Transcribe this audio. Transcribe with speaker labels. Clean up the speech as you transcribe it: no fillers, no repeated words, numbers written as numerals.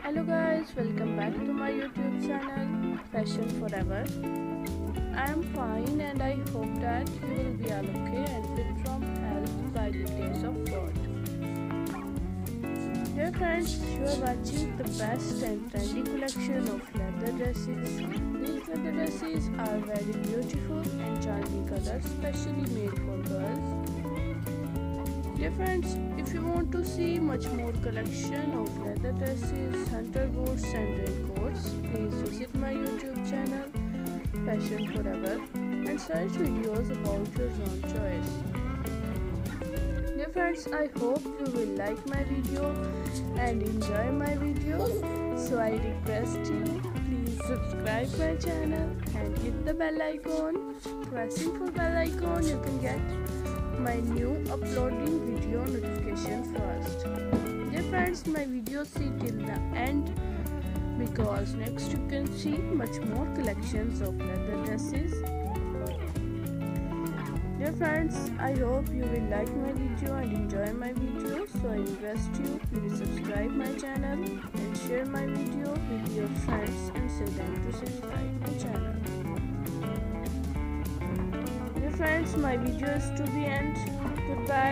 Speaker 1: Hello guys, welcome back to my YouTube channel Fashion Forever. I am fine and I hope that you will be all okay and fit from health by the grace of God. Dear friends, you are watching the best and trendy collection of leather dresses. These leather dresses are very beautiful and charming colors, specially made for girls. Dear friends, if you want to see much more collection of leather dresses, hunter boots and raincoats, please visit my YouTube channel Fashion Forever and search videos about your own choice. Dear friends, I hope you will like my video and enjoy my video. So I request you, please subscribe my channel and hit the bell icon. Pressing for bell icon, you can get my new uploading video notification first. Dear friends, my video see till the end because next you can see much more collections of leather dresses. Dear friends, I hope you will like my video and enjoy my video, so I request you please subscribe my channel and share my video with your friends and say them to subscribe my channel. Dear friends, my video is to the end. Goodbye.